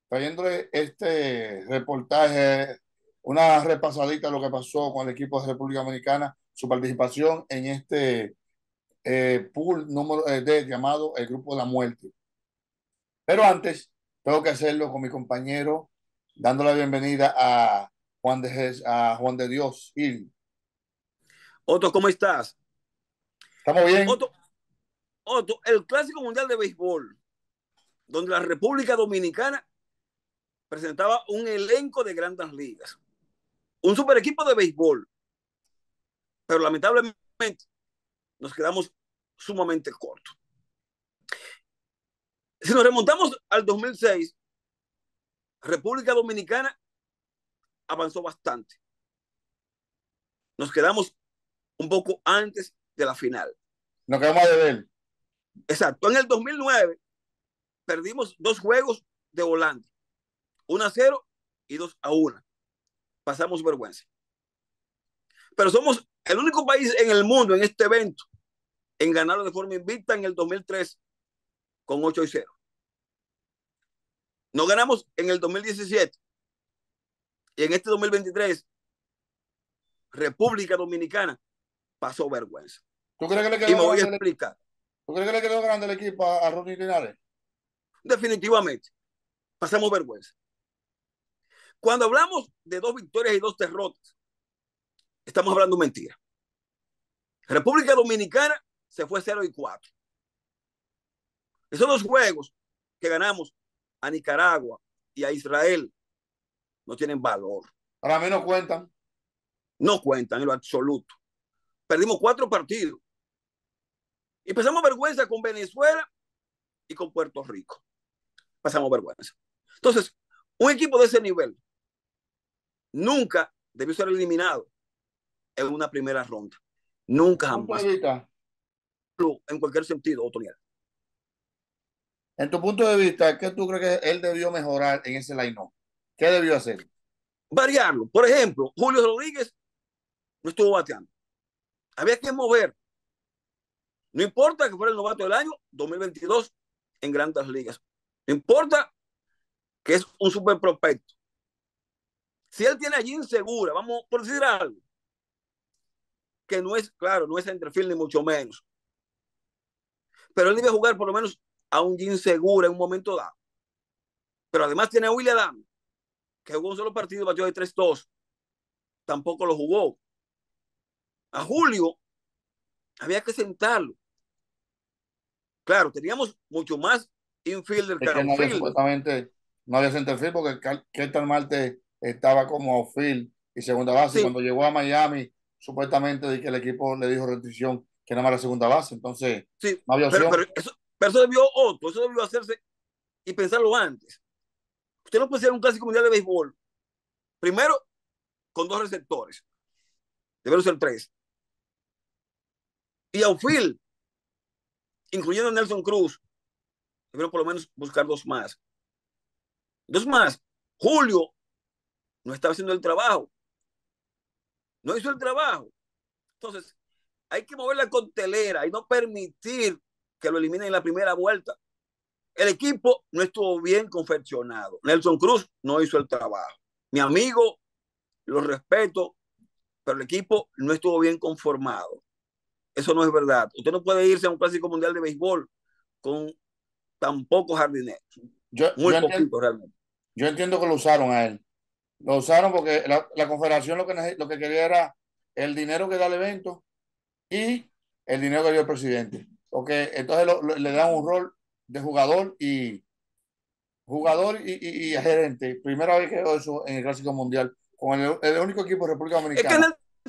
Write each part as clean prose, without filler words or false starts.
trayéndole este reportaje, una repasadita de lo que pasó con el equipo de República Dominicana, su participación en este pool número D llamado el Grupo de la Muerte. Pero antes, tengo que hacerlo con mi compañero, dando la bienvenida a Juan de Dios Gil. Otto, ¿cómo estás? ¿Estamos bien? Otto, Otto, el Clásico Mundial de Béisbol, donde la República Dominicana presentaba un elenco de grandes ligas, un super equipo de béisbol, pero lamentablemente nos quedamos sumamente cortos. Si nos remontamos al 2006, República Dominicana avanzó bastante. Nos quedamos un poco antes de la final. Nos quedamos a deber. Exacto. En el 2009 perdimos dos juegos de volante, 1-0 y 2-1. Pasamos vergüenza. Pero somos el único país en el mundo en este evento en ganarlo de forma invicta en el 2003 con 8-0. No ganamos en el 2017 y en este 2023 República Dominicana pasó vergüenza. ¿Tú crees que le Y quedó me voy a grande, explicar. ¿tú crees que le quedó grande el equipo a Ronnie Linares? Definitivamente, pasamos vergüenza. Cuando hablamos de 2 victorias y 2 derrotas, estamos hablando mentira. República Dominicana se fue 0-4. Esos 2 juegos que ganamos a Nicaragua y a Israel no tienen valor. Para mí no cuentan. No cuentan en lo absoluto. Perdimos 4 partidos y pasamos vergüenza con Venezuela y con Puerto Rico. Pasamos vergüenza. Entonces, un equipo de ese nivel nunca debió ser eliminado en una primera ronda. Nunca Punto de jamás. vista, En cualquier sentido, Otoniel. en tu punto de vista, ¿qué tú crees que él debió mejorar en ese line-up? ¿Qué debió hacer? Variarlo. Por ejemplo, Julio Rodríguez no estuvo bateando. Había que mover. No importa que fuera el novato del año 2022 en grandes ligas. No importa que es un super prospecto. Si él tiene allí insegura, vamos por decir algo, que no es, claro, no es centerfield ni mucho menos, pero él debe jugar por lo menos a un Jim Segura en un momento dado. Pero además tiene a William Adams, que jugó un solo partido, batió de 3-2, tampoco lo jugó. A Julio había que sentarlo. Claro, teníamos mucho más infielder que Es que no había outfielder. supuestamente, no había centerfield porque Ketel Marte estaba como outfield y segunda base. Y Sí, cuando llegó a Miami, supuestamente de que el equipo le dijo restricción que nada más la segunda base. Entonces, sí, no había pero, opción. pero, eso, pero eso debió Otto, eso debió hacerse y pensarlo antes. Usted no puede ser un clásico mundial de béisbol, primero con 2 receptores, deben ser 3. Y outfield, incluyendo a Nelson Cruz, debieron por lo menos buscar 2 más. 2 más. Julio no estaba haciendo el trabajo, no hizo el trabajo. Entonces, hay que mover la coctelera y no permitir que lo eliminen en la primera vuelta. El equipo no estuvo bien confeccionado. Nelson Cruz no hizo el trabajo. Mi amigo, lo respeto, pero el equipo no estuvo bien conformado. Eso no es verdad. Usted no puede irse a un clásico mundial de béisbol con tan pocos jardineros. Yo, Muy yo entiendo, poquito realmente. yo entiendo que lo usaron a él. Lo usaron porque la confederación lo que quería era el dinero que da el evento y el dinero que dio el presidente. Porque entonces le dan un rol de jugador y gerente. Primera vez que veo eso en el Clásico Mundial, con el único equipo de República Es que Dominicana.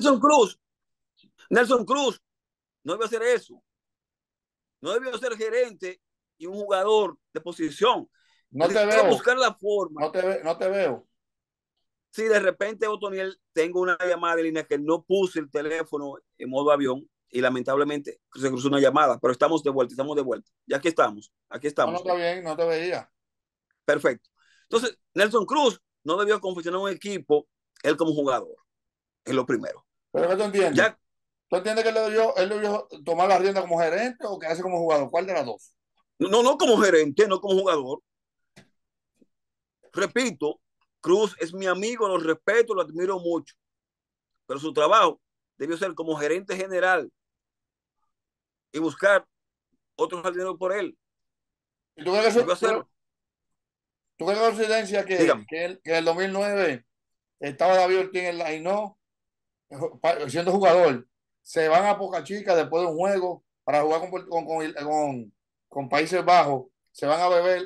Nelson Cruz no debe hacer eso. No debió ser gerente y un jugador de posición. No Él te debe veo, buscar la forma. no te veo. Si de repente, Otoniel, tengo una llamada de línea que no puse el teléfono en modo avión y lamentablemente se cruzó una llamada, pero estamos de vuelta, estamos de vuelta. Ya aquí No, no estamos. está bien, no te veía. Perfecto. Entonces, Nelson Cruz no debió confeccionar un equipo él como jugador, es lo primero. Pero ¿qué tú entiendes? Ya, ¿Tú entiendes que él debió tomar la rienda como gerente o quedarse como jugador? ¿Cuál de las dos? no como gerente, no como jugador. Repito, Cruz es mi amigo, lo respeto, lo admiro mucho, pero su trabajo debió ser como gerente general y buscar otro jardinero por él. ¿Y tú crees que, Debió hacerlo. tú crees que coincidencia Dígame. que en el 2009 estaba David Ortiz en la y no, siendo jugador, se van a Boca Chica después de un juego para jugar con Países Bajos, se van a beber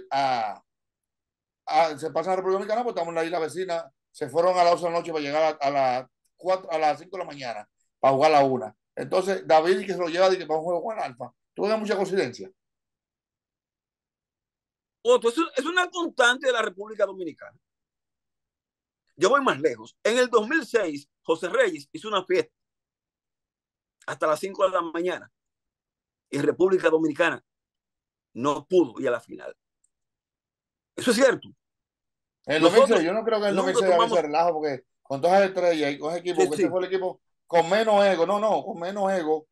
se pasan a República Dominicana, porque estamos en la isla vecina, se fueron a las 11 de la noche para llegar a las 5 de la mañana para jugar a la 1. Entonces, David que se lo lleva para un juego con Alfa. Tuve mucha coincidencia. Otro, es una constante de la República Dominicana. Yo voy más lejos. En el 2006, José Reyes hizo una fiesta hasta las 5 de la mañana y República Dominicana no pudo ir a la final. Eso es cierto. En el 2006, Nosotros yo no creo que en el nunca 2006 había ese tomamos. relajo, porque con todas las estrellas y con ese Sí, equipo, que ese sí. fue el equipo con menos ego, no, con menos ego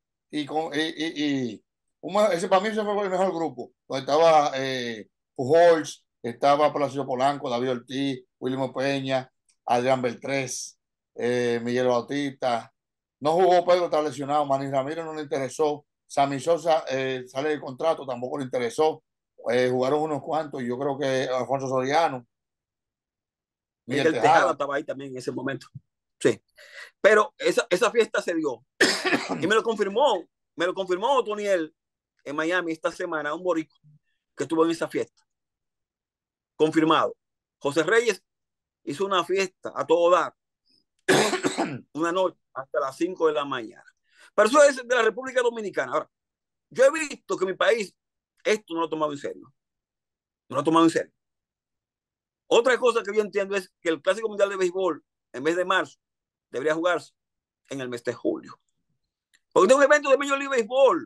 ese para mí ese fue el mejor grupo, donde estaba Pujols, estaba Palacio Polanco, David Ortiz, William Peña, Adrián Beltrés, Miguel Bautista. No jugó Pedro, está lesionado, Manny Ramírez no le interesó, Sammy Sosa sale de contrato, tampoco le interesó. Jugaron unos cuantos, yo creo que Alfonso Soriano, Miguel Miguel Tejada Tejada. estaba ahí también en ese momento. Sí. Pero esa fiesta se dio. Y me lo confirmó Otoniel en Miami esta semana, un borico que estuvo en esa fiesta. Confirmado. José Reyes hizo una fiesta a todo dar, una noche hasta las 5 de la mañana. Pero eso es de la República Dominicana. Ahora, yo he visto que mi país esto no lo ha tomado en serio. No lo ha tomado en serio. Otra cosa que yo entiendo es que el Clásico Mundial de Béisbol, en vez de marzo, debería jugarse en el mes de julio. Porque es un evento de Major League Baseball.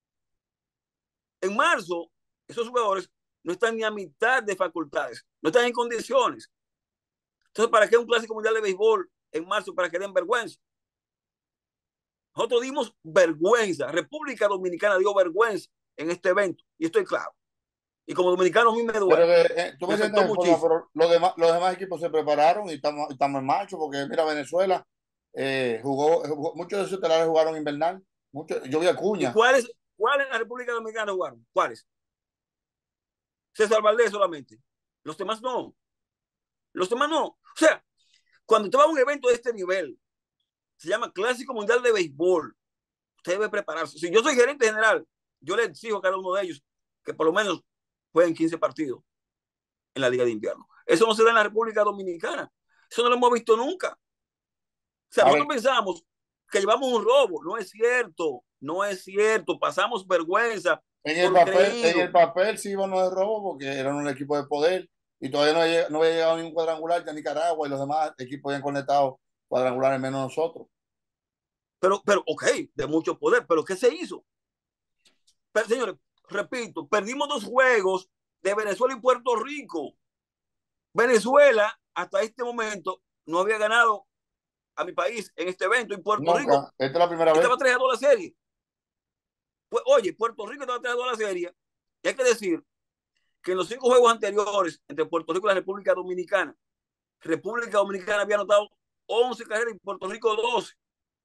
En marzo, esos jugadores no están ni a mitad de facultades, no están en condiciones. Entonces, ¿para qué un Clásico Mundial de Béisbol en marzo? Para que den vergüenza. Nosotros dimos vergüenza. República Dominicana dio vergüenza en este evento. Y estoy claro. Y como dominicano a mí me Pero duele. tú Me me sientes afectó en forma, muchísimo. pero los demás equipos se prepararon y estamos en marcha, porque mira, Venezuela muchos de esos telares jugaron invernal. Yo vi a ¿Y Cuña. cuáles en la República Dominicana jugaron? ¿Cuáles? César Valdés solamente. Los demás no. Los demás no. O sea, cuando usted va a un evento de este nivel, se llama Clásico Mundial de Béisbol, usted debe prepararse. Si yo soy gerente general, yo le exijo a cada uno de ellos que por lo menos jueguen 15 partidos en la Liga de Invierno. Eso no se da en la República Dominicana. Eso no lo hemos visto nunca. O sea, Ahora, nosotros pensamos que llevamos un robo. No es cierto. No es cierto. Pasamos vergüenza por en el creído. papel sí iban de robo, porque eran un equipo de poder y todavía no había llegado ningún cuadrangular de Nicaragua, y los demás equipos habían conectado cuadrangulares menos nosotros. Ok, de mucho poder. Pero ¿qué se hizo? Pero, señores, repito, perdimos 2 juegos de Venezuela y Puerto Rico. Venezuela, hasta este momento, no había ganado a mi país en este evento. Y Puerto Rico Nunca, esta es la primera vez. estaba 3-2 la serie. Pues, oye, Puerto Rico estaba 3-2 la serie. Y hay que decir que en los 5 juegos anteriores entre Puerto Rico y la República Dominicana había anotado 11 carreras y Puerto Rico 12.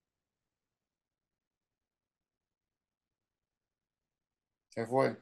Se fue.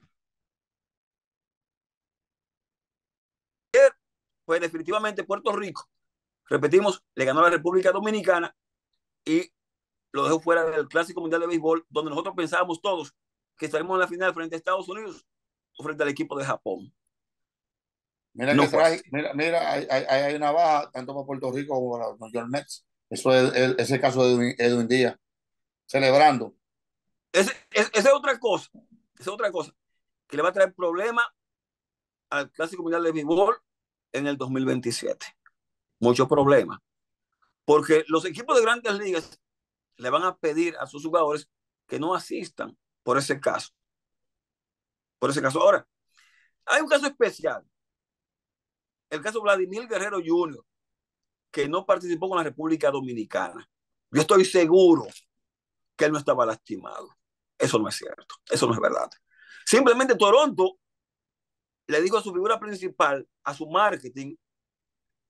Pues definitivamente Puerto Rico, repetimos, le ganó a la República Dominicana y lo dejó fuera del Clásico Mundial de Béisbol, donde nosotros pensábamos todos que estaremos en la final frente a Estados Unidos o frente al equipo de Japón. Mira No que fue así. trae, mira, hay una baja tanto para Puerto Rico como para los New York Mets. Eso es ese caso de Edwin Díaz, celebrando. Esa es otra cosa. Esa es otra cosa que le va a traer problemas al Clásico Mundial de Béisbol en el 2027. Muchos problemas. Porque los equipos de grandes ligas le van a pedir a sus jugadores que no asistan por ese caso. Por ese caso. Ahora, hay un caso especial. El caso Vladimir Guerrero Jr., que no participó con la República Dominicana. Yo estoy seguro que él no estaba lastimado. Eso no es cierto. Eso no es verdad. Simplemente Toronto le dijo a su figura principal, a su marketing,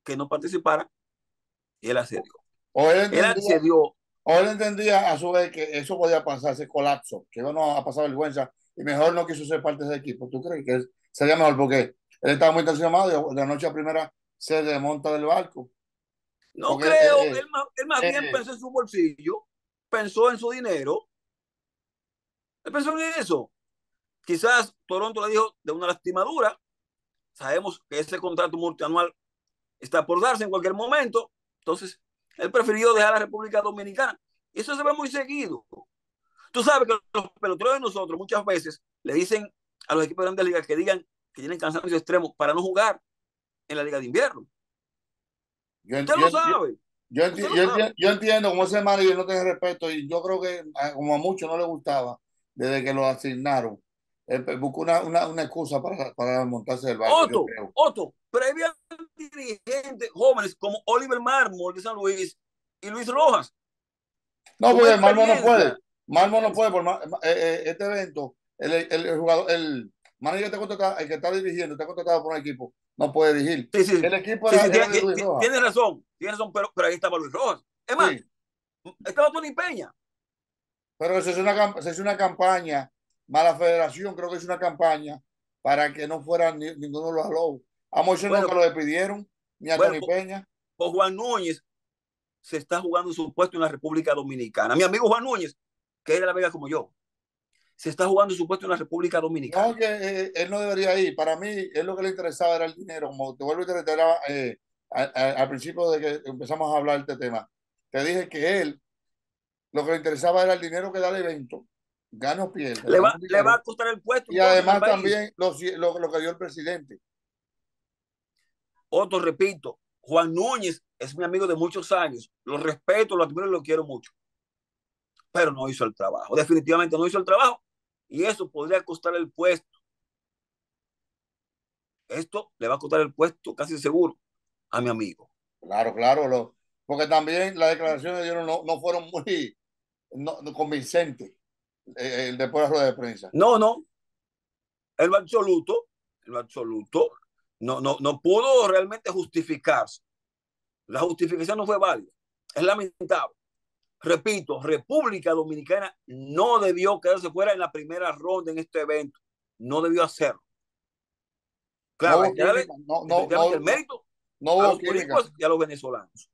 que no participara y él accedió. O él Él entendía, accedió. o él entendía a su vez que eso podía pasar, ese colapso, que iba a pasar vergüenza y mejor no quiso ser parte de ese equipo. ¿Tú crees que sería mejor? Porque él estaba muy tensionado y de la noche a primera se desmonta del barco. No Porque creo, él más bien eh, pensó en su bolsillo, pensó en su dinero, él pensó en eso. Quizás Toronto le dijo de una lastimadura, sabemos que ese contrato multianual está por darse en cualquier momento, entonces él prefirió dejar a la República Dominicana. Y eso se ve muy seguido. Tú sabes que los peloteros de nosotros muchas veces le dicen a los equipos de grandes ligas que digan que tienen cansancio extremo para no jugar en la liga de invierno. yo, Usted yo, lo sabe, usted lo sabe. yo entiendo cómo ese manager no tiene respeto y yo creo que como a muchos no le gustaba desde que lo asignaron. Buscó una excusa para montarse del barco, yo creo. Pero había dirigentes jóvenes como Oliver Marmol de San Luis y Luis Rojas, No, con porque Malmo no puede. experiencia. Malmo no puede. Este evento, el jugador, el manager está contratado, el que está dirigiendo, está contratado por un equipo, no puede dirigir. Sí, sí, El equipo sí, sí, era de Luis Rojas. tiene razón, pero ahí estaba Luis Rojas. Es más, Sí, estaba Tony Peña. pero se hizo una campaña, mala federación, creo que es una campaña para que no fuera ninguno de los lobos. A Moisés Bueno, nunca lo despidieron, ni a bueno, Tony Peña. por Juan Núñez se está jugando su puesto en la República Dominicana. Mi amigo Juan Núñez, que es de La Vega como yo, se está jugando su puesto en la República No, Dominicana. que él no debería ir. Para mí, él lo que le interesaba era el dinero. Como te vuelvo y te reiteraba al principio de que empezamos a hablar de este tema, te dije que él lo que le interesaba era el dinero que da el evento, gane o pierda, ganó Le va dinero. a costar el puesto Y entonces en el además país. también lo que dio el presidente. Otro, repito, Juan Núñez es mi amigo de muchos años. Lo respeto, lo admiro y lo quiero mucho. Pero no hizo el trabajo. Definitivamente no hizo el trabajo. Y eso podría costar el puesto. Esto le va a costar el puesto casi seguro a mi amigo. Claro, claro, porque también las declaraciones de ellos no fueron muy no convincentes después de la rueda de prensa. No, no. En lo absoluto, en lo absoluto, no pudo realmente justificarse. La justificación no fue válida. Es lamentable. Repito, República Dominicana no debió quedarse fuera en la primera ronda en este evento. No debió hacerlo. No Claro, hay hubo que darle química, definitivamente el mérito no a hubo los química. boricuas y a los venezolanos.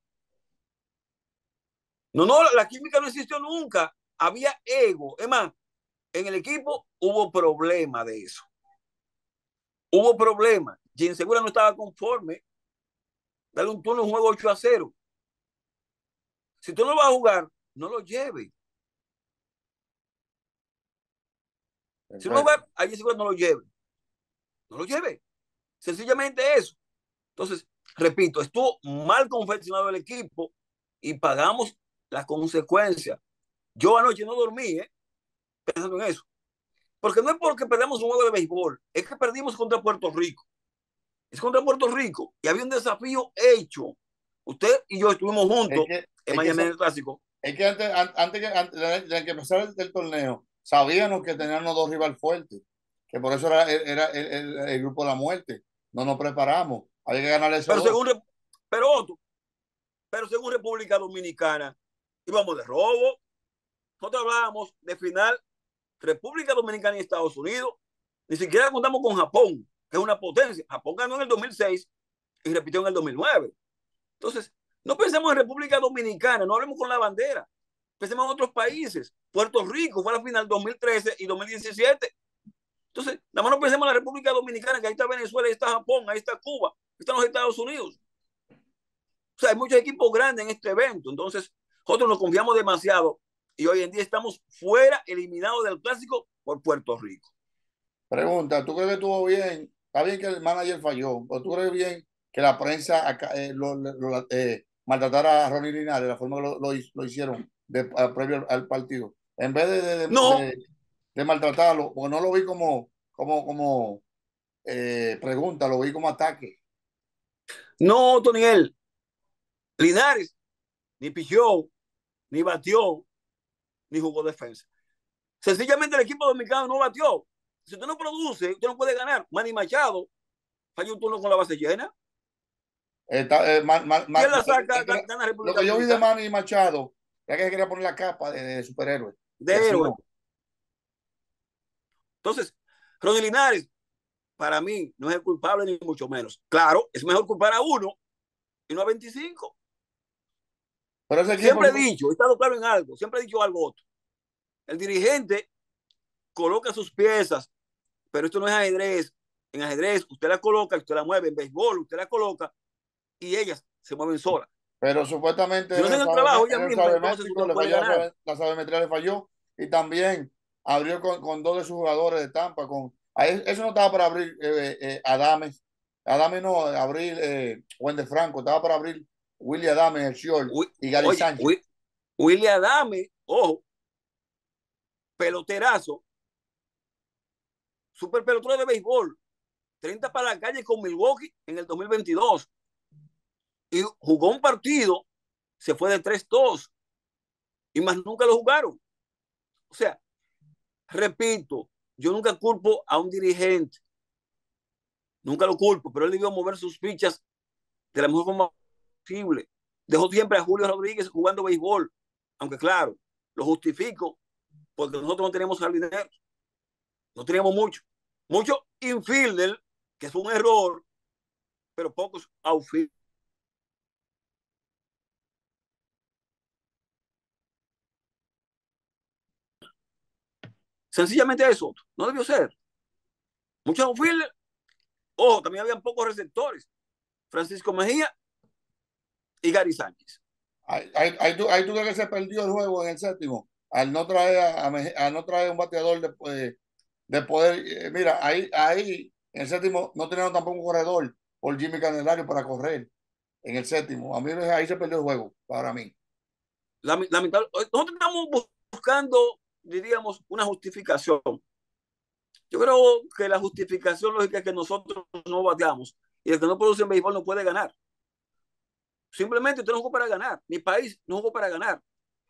No, la química no existió nunca. Había ego. Es más, en el equipo hubo problema de eso. Hubo problema. Quien Segura no estaba conforme. Dale un turno, un juego 8-0. Si tú no vas a jugar, no lo lleves. Si no Perfecto. va, allí Segura no lo lleve. No lo lleve. Sencillamente eso. Entonces, repito, estuvo mal confeccionado el equipo y pagamos las consecuencias. Yo anoche no dormí, pensando en eso. Porque no es porque perdamos un juego de béisbol, es que perdimos contra Puerto Rico. Es contra Puerto Rico y había un desafío hecho. Usted y yo estuvimos Es juntos que, en es que, Miami en el Clásico. es que antes de que empezara el torneo, sabíamos que teníamos dos rivales fuertes, que por eso era el grupo de la muerte. No nos preparamos. Había que ganar esos Pero dos. pero otro, pero según República Dominicana, íbamos de robo. Nosotros hablábamos de final República Dominicana y Estados Unidos. Ni siquiera contamos con Japón, que es una potencia. Japón ganó en el 2006 y repitió en el 2009. Entonces, no pensemos en República Dominicana, no hablemos con la bandera. Pensemos en otros países. Puerto Rico fue a la final 2013 y 2017. Entonces, nada más no pensemos en la República Dominicana, que ahí está Venezuela, ahí está Japón, ahí está Cuba, ahí están los Estados Unidos. O sea, hay muchos equipos grandes en este evento. Entonces, nosotros nos confiamos demasiado y hoy en día estamos fuera, eliminados del clásico por Puerto Rico. Pregunta, ¿tú crees que estuvo bien? Está bien que el manager falló, pero ¿tú crees bien que la prensa maltratara a Ronnie Linares, la forma que lo hicieron previo al partido? En vez No, de maltratarlo, porque no lo vi como pregunta, lo vi como ataque. no, Toniel. Linares ni pichó, ni batió, ni jugó defensa. Sencillamente el equipo dominicano no batió. Si usted no produce, usted no puede ganar. Manny Machado falló un turno con la base llena. ¿Quién la saca? Gana Lo República que yo vi de Dominicana. Manny Machado es que quería poner la capa de superhéroe. De Y así héroe. no. Entonces, Ronnie Linares, para mí, no es el culpable ni mucho menos. Claro, es mejor culpar a uno y no a 25. Pero ese equipo, Siempre he dicho, he estado claro en algo, siempre he dicho algo otro. El dirigente coloca sus piezas, pero esto no es ajedrez. En ajedrez usted la coloca, usted la mueve. En béisbol usted la coloca y ellas se mueven solas. pero supuestamente Si no hacen el trabajo ellas en el mismas, entonces usted sabemétrico no le puede falló ganar. la sabemetría le falló y también abrió con dos de sus jugadores de Tampa. Eso no estaba para abrir Adames. Adames no, abrir Wender Franco, estaba para abrir Willy Adames, el short, y Gary Oye, Sánchez. William Adame, ojo, peloterazo, super pelotero de béisbol, 30 para la calle con Milwaukee en el 2022. Y jugó un partido, se fue de 3-2 y más nunca lo jugaron. O sea, repito, yo nunca culpo a un dirigente, nunca lo culpo, pero él debió mover sus fichas de la mejor forma posible. Dejó siempre a Julio Rodríguez jugando béisbol, aunque claro, lo justifico porque nosotros no tenemos jardineros, no teníamos mucho. Mucho infielder, que es un error, pero pocos outfield. Sencillamente eso, no debió ser. Muchos outfield, ojo, también habían pocos receptores. Francisco Mejía y Gary Sánchez. Ahí tú crees que se perdió el juego en el séptimo al no traer a no traer un bateador de poder. Mira, ahí en el séptimo no teníamos tampoco un corredor por Jimmy Candelario para correr en el séptimo. A mí ahí se perdió el juego para mí. Lamentable. Nosotros estamos buscando, diríamos, una justificación. Yo creo que la justificación lógica es que nosotros no bateamos y el que no produce en béisbol no puede ganar. Simplemente usted no jugó para ganar. Mi país no jugó para ganar.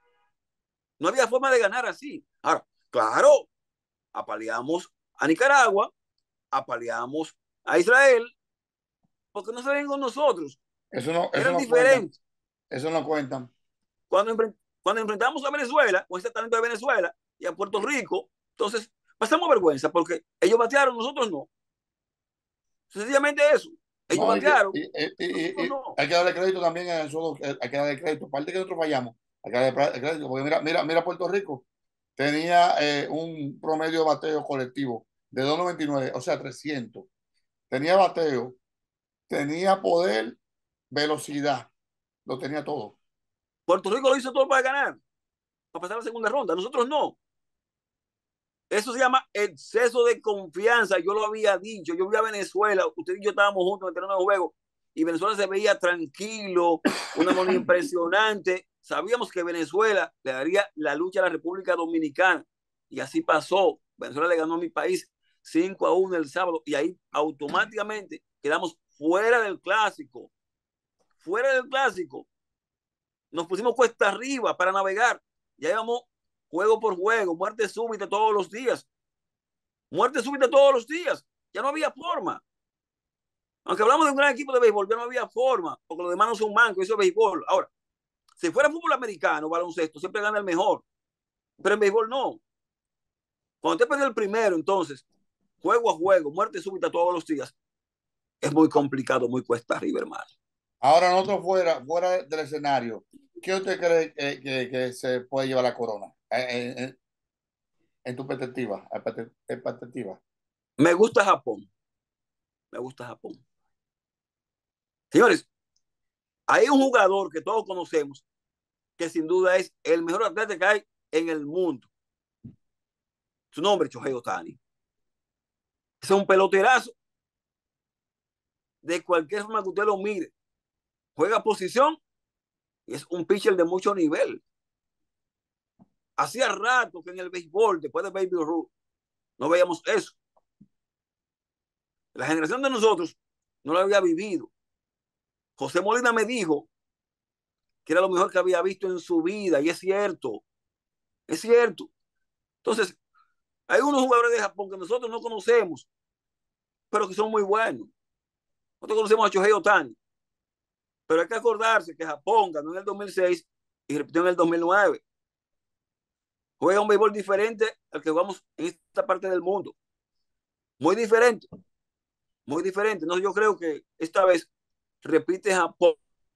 No había forma de ganar así. Ahora, claro, apaleamos a Nicaragua, apaleamos a Israel, porque no se ven con nosotros. Eso Eran no cuentan. diferentes. Eso no cuentan. Cuando, cuando enfrentamos a Venezuela, con ese talento de Venezuela y a Puerto Rico, entonces pasamos vergüenza, porque ellos batearon, nosotros no. Sencillamente eso. Ellos No, batearon, nosotros no. hay que darle crédito también a eso, hay que darle crédito. Aparte que nosotros fallamos, hay que darle crédito, porque mira Puerto Rico, tenía un promedio de bateo colectivo de 2.99, o sea, 300. Tenía bateo, tenía poder, velocidad, lo tenía todo. Puerto Rico lo hizo todo para ganar, para pasar a la segunda ronda. Nosotros no. Eso se llama exceso de confianza. Yo lo había dicho. Yo vi a Venezuela. Usted y yo estábamos juntos en el terreno de juego. Y Venezuela se veía tranquilo, una moneda impresionante. Sabíamos que Venezuela le daría la lucha a la República Dominicana. Y así pasó. Venezuela le ganó a mi país 5-1 el sábado. Y ahí automáticamente quedamos fuera del clásico. Fuera del clásico. Nos pusimos cuesta arriba para navegar. Ya íbamos juego por juego, muerte súbita todos los días. Muerte súbita todos los días. Ya no había forma. Aunque hablamos de un gran equipo de béisbol, ya no había forma, porque los demás no son mancos, eso es béisbol. Ahora, si fuera fútbol americano, baloncesto, siempre gana el mejor. Pero en béisbol no. Cuando usted pierde el primero, entonces, juego a juego, muerte súbita todos los días, es muy complicado, muy cuesta arriba, hermano. Ahora nosotros fuera del escenario, ¿qué usted cree que se puede llevar la corona? En tu perspectiva, perspectiva. Me gusta Japón. Me gusta Japón. Señores, hay un jugador que todos conocemos que sin duda es el mejor atleta que hay en el mundo. Su nombre es Shohei Ohtani. Es un peloterazo de cualquier forma que usted lo mire. Juega posición y es un pitcher de mucho nivel. Hacía rato que en el béisbol, después de Baby Ruth, no veíamos eso. La generación de nosotros no lo había vivido. José Molina me dijo que era lo mejor que había visto en su vida, y es cierto, es cierto. Entonces, hay unos jugadores de Japón que nosotros no conocemos, pero que son muy buenos. Nosotros conocemos a Shohei Ohtani. Pero hay que acordarse que Japón ganó en el 2006 y repitió en el 2009. Juega un béisbol diferente al que jugamos en esta parte del mundo. Muy diferente, muy diferente. No, yo creo que esta vez repite Japón.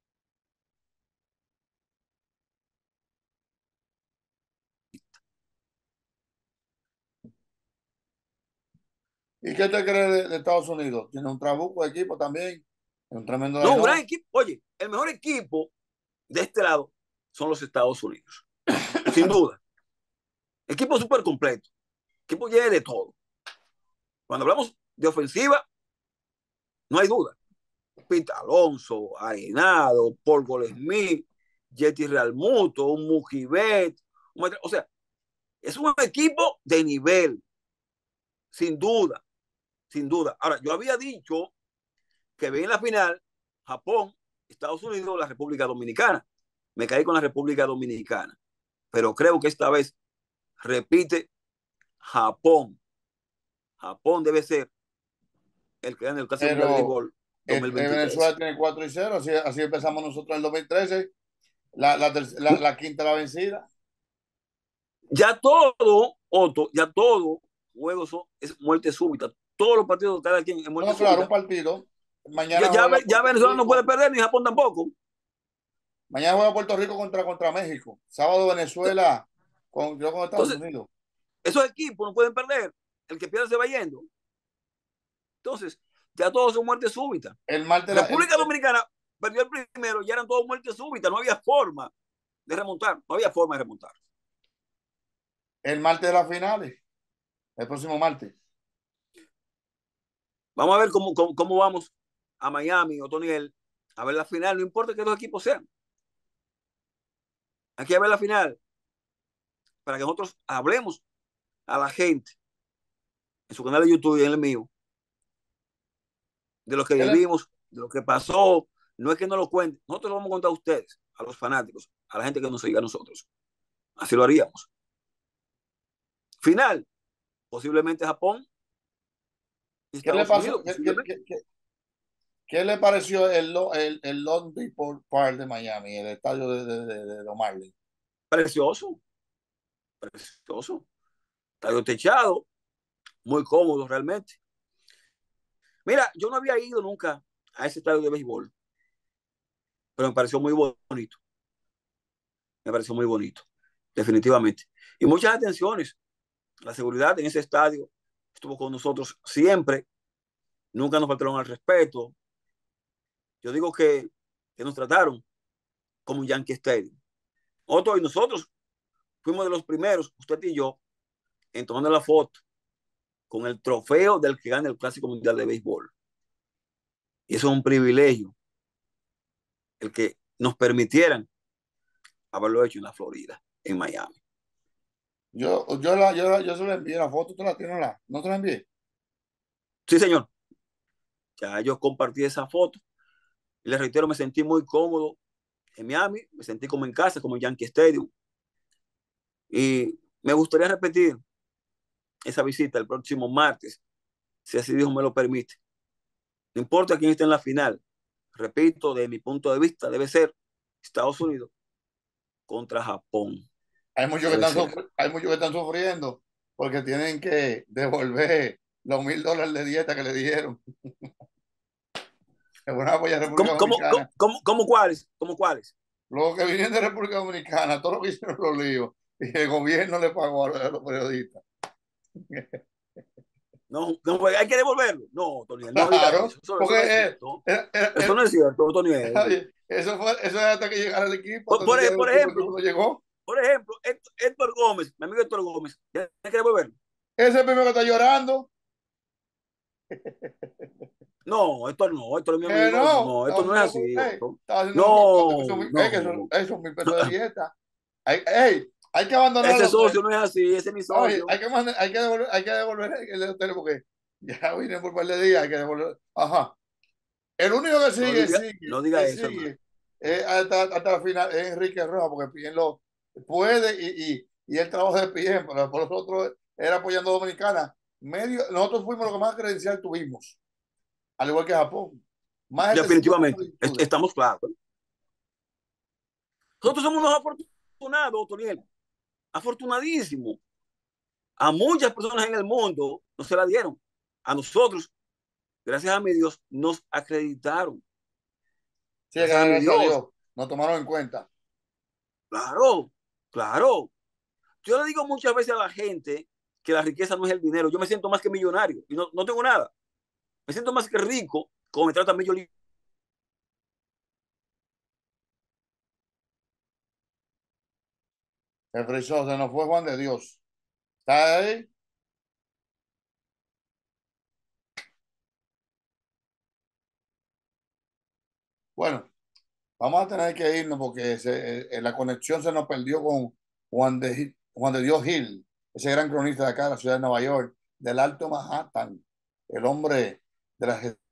¿Y qué te crees de Estados Unidos? Tiene un trabuco de equipo también, un tremendo No, un gran line-up. equipo. Oye, el mejor equipo de este lado son los Estados Unidos. Sin duda. Equipo súper completo. Equipo lleno de todo. Cuando hablamos de ofensiva, no hay duda. Pete Alonso, Arenado, Paul Goldschmidt, Jetty Realmuto, un Mujibet. O sea, es un equipo de nivel, sin duda, sin duda. Ahora, yo había dicho que ve en la final Japón, Estados Unidos, la República Dominicana. Me caí con la República Dominicana, pero creo que esta vez repite Japón. Japón debe ser el que gane el Clásico Mundial de Pero Béisbol 2023. Venezuela tiene 4-0, así empezamos nosotros en el 2013, la quinta la vencida. Ya todo, Otto, ya todo juego es muerte súbita. Todos los partidos, cada quien es muerte No, claro, un súbita. partido. Mañana juega Ya Puerto Venezuela no puede Rico. perder, ni Japón tampoco. Mañana juega Puerto Rico contra México. Sábado Venezuela con Estados Entonces, Unidos. esos equipos no pueden perder. El que pierde se va yendo. Entonces, ya todos son muerte súbita. El martes, República Dominicana perdió el primero, ya eran todos muerte súbita. No había forma de remontar. No había forma de remontar. el martes de las finales. El próximo martes. Vamos a ver cómo vamos a Miami, Otoniel, a ver la final. No importa que dos equipos sean. Hay que ver la final para que nosotros hablemos a la gente en su canal de YouTube y en el mío de lo que ¿Qué le, vivimos, de lo que pasó. No es que no lo cuenten. Nosotros lo vamos a contar a ustedes, a los fanáticos, a la gente que nos siga a nosotros. Así lo haríamos. Final, posiblemente Japón y qué le Estados pasó? Unidos, posiblemente. ¿Qué le pareció el Long Depot Park de Miami, el estadio de los Marlins? Precioso, precioso. Estadio techado, muy cómodo realmente. Mira, yo no había ido nunca a ese estadio de béisbol, pero me pareció muy bonito. Me pareció muy bonito, definitivamente. Y muchas atenciones. La seguridad en ese estadio estuvo con nosotros siempre. Nunca nos faltaron al respeto. Yo digo que nos trataron como un Yankee Stadium. Otro y nosotros fuimos de los primeros, usted y yo, en tomando la foto con el trofeo del que gana el Clásico Mundial de Béisbol. Y eso es un privilegio, el que nos permitieran haberlo hecho en la Florida, en Miami. Yo se lo envié la foto, ¿tú la tienes? ¿No te la envié? Sí, señor. Ya yo compartí esa foto. Y les reitero, me sentí muy cómodo en Miami, me sentí como en casa, como en Yankee Stadium. Y me gustaría repetir esa visita el próximo martes, si así Dios me lo permite. No importa quién esté en la final. Repito, de mi punto de vista, debe ser Estados Unidos contra Japón. Debe ser. Hay muchos que están sufriendo porque tienen que devolver los $1,000 de dieta que le dieron. Que van a apoyar a República Dominicana. ¿Cuáles? ¿Cómo cuáles? Los que vienen de República Dominicana, todos los que hicieron los líos, y el gobierno le pagó a los periodistas. No, no, hay que devolverlo. No, Tony, no diga Claro, eso. Eso porque no es cierto. Eso no es cierto, Tony. oye, eso es hasta que llegara el equipo, Por, hasta que por, llegara el por equipo, el equipo ejemplo, no llegó. por ejemplo, Héctor Gómez, mi amigo Héctor Gómez, hay que devolverlo. Ese es el primero que está llorando. No, Héctor es mi Que amigo. no, No, esto no no se es lo puedo. así, Otto. Estaba haciendo un reporte que No, son, no. que son $1,000 de dieta. Hay que abandonar el Ese hotel. socio no es así, ese es mi Oye, socio. hay que devolver el hotel porque ya vine por un par de días, hay que devolver. Ajá. El único que No diga que eso, hermano. sigue hasta la final es Enrique Rojas, porque Pien lo puede y el trabajo de Pien, pero por nosotros era apoyando a Dominicana. Nosotros fuimos lo que más credencial tuvimos, al igual que Japón. Más gente 50 Definitivamente, solicitudes. estamos claros. Nosotros somos unos afortunados, Toniel, afortunadísimos. A muchas personas en el mundo no se la dieron. A nosotros, gracias a mi Dios, nos acreditaron. Sí, Gracias a mi gracias a Dios. Dios, nos tomaron en cuenta. Claro, claro. Yo le digo muchas veces a la gente que la riqueza no es el dinero. Yo me siento más que millonario y no tengo nada. Me siento más que rico como me trata Major League. Se frizó, se nos fue Juan de Dios. ¿Está ahí? Bueno, vamos a tener que irnos porque la conexión se nos perdió con Juan de Dios Gil, ese gran cronista de acá de la ciudad de Nueva York, del Alto Manhattan, el hombre de las